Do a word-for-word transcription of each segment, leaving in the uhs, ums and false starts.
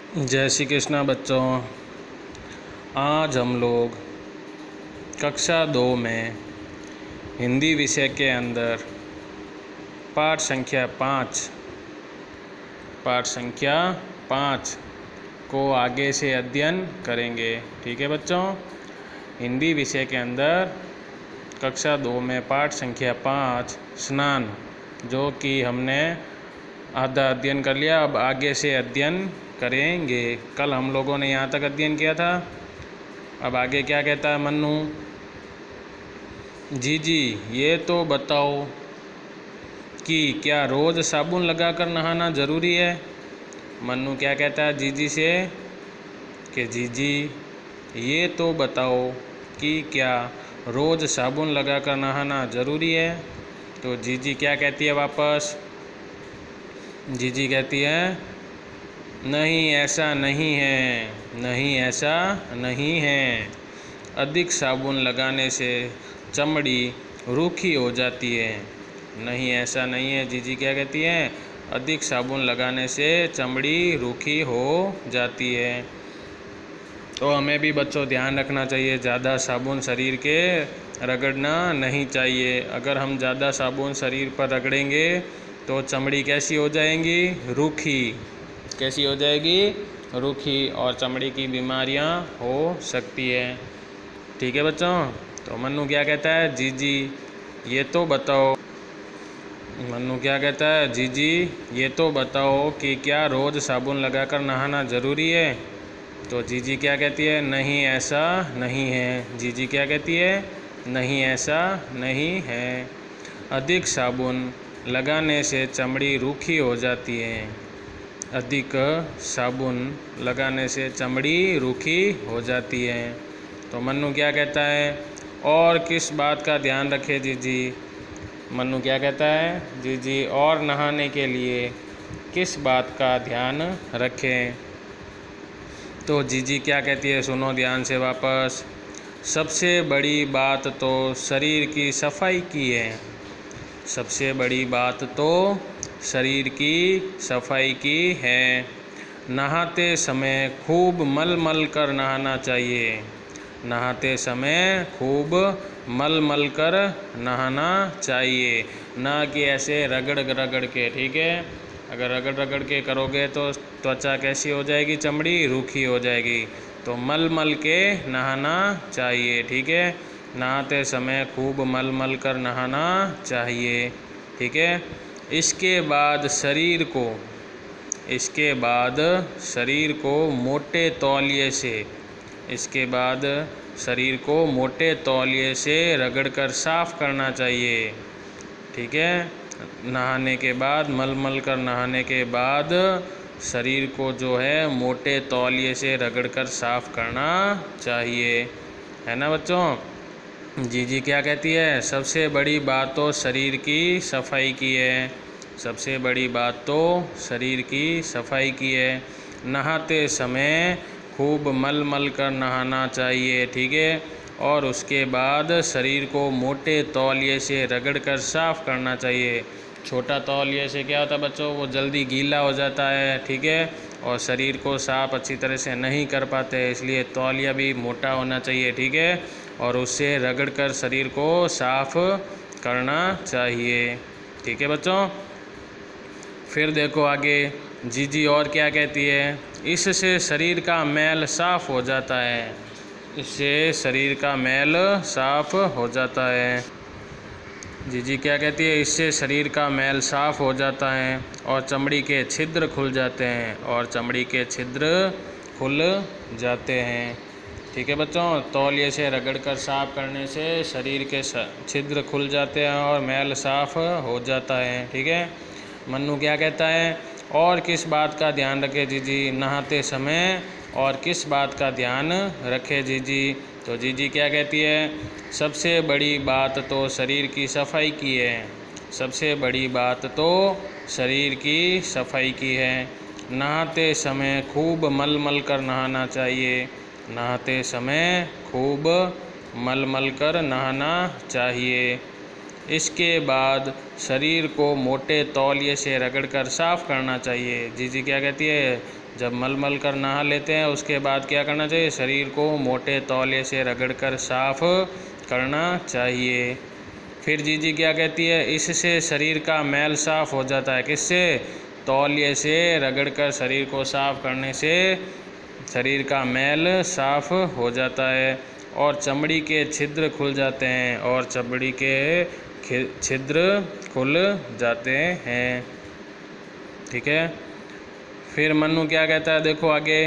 जय श्री कृष्णा बच्चों। आज हम लोग कक्षा दो में हिंदी विषय के अंदर पाठ संख्या पाँच पाठ संख्या पाँच को आगे से अध्ययन करेंगे। ठीक है बच्चों, हिंदी विषय के अंदर कक्षा दो में पाठ संख्या पाँच स्नान, जो कि हमने आधा अध्ययन कर लिया, अब आगे से अध्ययन करेंगे। कल हम लोगों ने यहाँ तक अध्ययन किया था। अब आगे क्या कहता है मन्नू? जी जी ये तो बताओ कि क्या रोज़ साबुन लगाकर नहाना ज़रूरी है? मन्नू क्या कहता है जीजी से कि जीजी ये तो बताओ कि क्या रोज़ साबुन लगाकर नहाना ज़रूरी है? तो जीजी क्या कहती है वापस? जीजी कहती है नहीं ऐसा नहीं है, नहीं ऐसा नहीं है। अधिक साबुन लगाने से चमड़ी रूखी हो जाती है। नहीं ऐसा नहीं है। जीजी क्या कहती है? अधिक साबुन लगाने से चमड़ी रूखी हो जाती है। तो हमें भी बच्चों ध्यान रखना चाहिए, ज़्यादा साबुन शरीर के रगड़ना नहीं चाहिए। अगर हम ज़्यादा साबुन शरीर पर रगड़ेंगे तो चमड़ी कैसी हो जाएंगी? रूखी। कैसी हो जाएगी? रूखी, और चमड़ी की बीमारियां हो सकती है। ठीक है बच्चों। तो मन्नू क्या कहता है? जीजी ये तो बताओ। मन्नू क्या कहता है? जीजी ये तो बताओ कि क्या रोज़ साबुन लगाकर नहाना ज़रूरी है? तो जीजी क्या कहती है? नहीं ऐसा नहीं है। जीजी क्या कहती है? नहीं ऐसा नहीं है। अधिक साबुन लगाने से चमड़ी रूखी हो जाती है। अधिक साबुन लगाने से चमड़ी रूखी हो जाती है। तो मन्नू क्या कहता है? और किस बात का ध्यान रखे जीजी? मन्नू क्या कहता है? जीजी और नहाने के लिए किस बात का ध्यान रखें? तो जीजी क्या कहती है? सुनो ध्यान से वापस। सबसे बड़ी बात तो शरीर की सफाई की है। सबसे बड़ी बात तो शरीर की सफाई की है। नहाते समय खूब मल मल कर नहाना चाहिए। नहाते समय खूब मल मल कर नहाना चाहिए, ना कि ऐसे रगड़ रगड़ के। ठीक है, अगर रगड़ रगड़ के करोगे तो त्वचा कैसी हो जाएगी? चमड़ी रूखी हो जाएगी। तो मल मल के नहाना चाहिए। ठीक है, नहाते समय खूब मल मल कर नहाना चाहिए। ठीक है, इसके बाद शरीर को इसके बाद शरीर को मोटे तौलिए से इसके बाद शरीर को मोटे तौलिए से रगड़कर साफ करना चाहिए। ठीक है, नहाने के बाद मल मल कर नहाने के बाद शरीर को जो है मोटे तौलिए से रगड़कर साफ करना चाहिए, है ना बच्चों? जीजी क्या कहती है? सबसे बड़ी बात तो शरीर की सफाई की है। सबसे बड़ी बात तो शरीर की सफाई की है। नहाते समय खूब मल मल कर नहाना चाहिए। ठीक है, और उसके बाद शरीर को मोटे तौलिए से रगड़कर साफ करना चाहिए। छोटा तौलिए से क्या होता है बच्चों? वो जल्दी गीला हो जाता है। ठीक है, और शरीर को साफ अच्छी तरह से नहीं कर पाते, इसलिए तौलिया भी मोटा होना चाहिए। ठीक है, और उससे रगड़कर शरीर को साफ करना चाहिए। ठीक है बच्चों। फिर देखो आगे जीजी और क्या कहती है? इससे शरीर का मैल साफ हो जाता है। इससे शरीर का मैल साफ हो जाता है। जीजी क्या कहती है? इससे शरीर का मैल साफ हो जाता है और चमड़ी के छिद्र खुल जाते हैं और चमड़ी के छिद्र खुल जाते हैं। ठीक है बच्चों, तौलिए से रगड़कर साफ करने से शरीर के छिद्र खुल जाते हैं और मैल साफ हो जाता है। ठीक है, मन्नू क्या कहता है? और किस बात का ध्यान रखे जीजी नहाते समय? और किस बात का ध्यान रखे जीजी? तो जीजी क्या कहती है? सबसे बड़ी बात तो शरीर की सफाई की है। सबसे बड़ी बात तो शरीर की सफाई की है। नहाते समय खूब मल मल कर नहाना चाहिए। नहाते समय खूब मल मल कर नहाना चाहिए। इसके बाद शरीर को मोटे तौलिए से रगड़कर साफ करना चाहिए। जीजी क्या कहती है? जब मल मल कर नहा लेते हैं उसके बाद क्या करना चाहिए, शरीर को मोटे तौलिए से रगड़कर साफ करना चाहिए। फिर जीजी क्या कहती है, इससे शरीर का मैल साफ हो जाता है। किससे? तौलिए से रगड़कर शरीर को साफ करने से शरीर का मैल साफ हो जाता है और चमड़ी के छिद्र खुल जाते हैं और चमड़ी के छिद्र खुल जाते हैं। ठीक है। फिर मन्नू क्या कहता है, देखो आगे,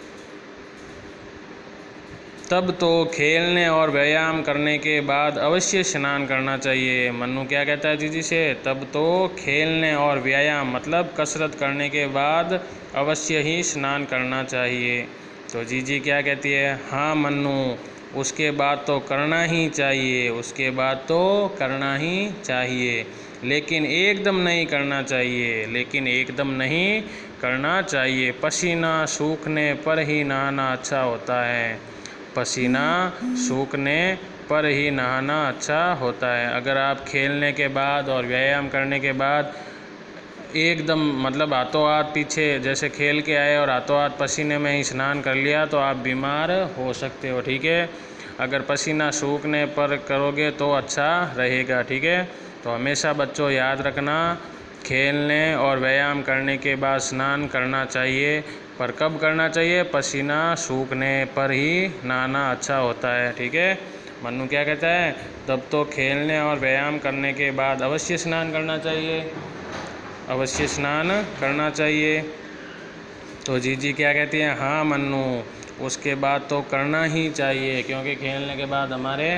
तब तो खेलने और व्यायाम करने के बाद अवश्य स्नान करना चाहिए। मन्नू क्या कहता है जीजी से, तब तो खेलने और व्यायाम मतलब कसरत करने के बाद अवश्य ही स्नान करना चाहिए। तो जीजी क्या कहती है, हाँ मन्नू, उसके बाद तो करना ही चाहिए, उसके बाद तो करना ही चाहिए, लेकिन एकदम नहीं करना चाहिए, लेकिन एकदम नहीं करना चाहिए। पसीना सूखने पर ही नहाना अच्छा होता है, पसीना सूखने पर ही नहाना अच्छा होता है। अगर आप खेलने के बाद और व्यायाम करने के बाद एकदम मतलब हाथों हाथ पीछे जैसे खेल के आए और हाथों हाथ पसीने में ही स्नान कर लिया तो आप बीमार हो सकते हो। ठीक है। अगर पसीना सूखने पर करोगे तो अच्छा रहेगा। ठीक है। तो हमेशा बच्चों याद रखना, खेलने और व्यायाम करने के बाद स्नान करना चाहिए, पर कब करना चाहिए, पसीना सूखने पर ही नहाना अच्छा होता है। ठीक है। मन्नू क्या कहता है, तब तो खेलने और व्यायाम करने के बाद अवश्य स्नान करना चाहिए, अवश्य स्नान करना चाहिए। तो जीजी क्या कहती है, हाँ मन्नू, उसके बाद तो करना ही चाहिए, क्योंकि खेलने के बाद हमारे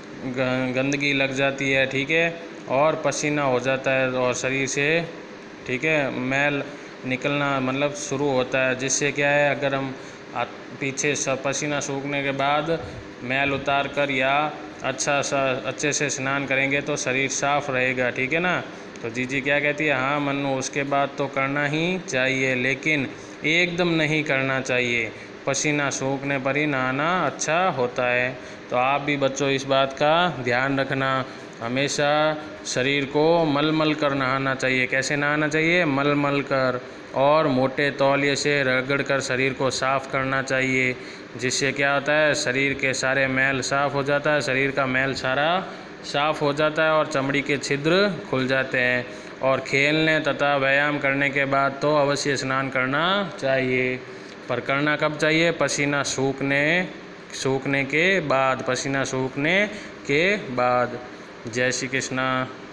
गंदगी लग जाती है। ठीक है। और पसीना हो जाता है और शरीर से, ठीक है, मैल निकलना मतलब शुरू होता है, जिससे क्या है, अगर हम पीछे सब पसीना सूखने के बाद मैल उतार कर या अच्छा सा अच्छे से स्नान करेंगे तो शरीर साफ रहेगा। ठीक है ना। तो जीजी क्या कहती है, हाँ मन्नू, उसके बाद तो करना ही चाहिए, लेकिन एकदम नहीं करना चाहिए, पसीना सूखने पर ही नहाना अच्छा होता है। तो आप भी बच्चों इस बात का ध्यान रखना, हमेशा शरीर को मल मल कर नहाना चाहिए। कैसे नहाना चाहिए, मल मल कर, और मोटे तौलिए से रगड़ कर शरीर को साफ़ करना चाहिए, जिससे क्या होता है, शरीर के सारे मैल साफ़ हो जाता है, शरीर का मैल सारा साफ़ हो जाता है और चमड़ी के छिद्र खुल जाते हैं। और खेलने तथा व्यायाम करने के बाद तो अवश्य स्नान करना चाहिए, पर करना कब चाहिए, पसीना सूखने सूखने के बाद, पसीना सूखने के बाद। जय श्री कृष्णा।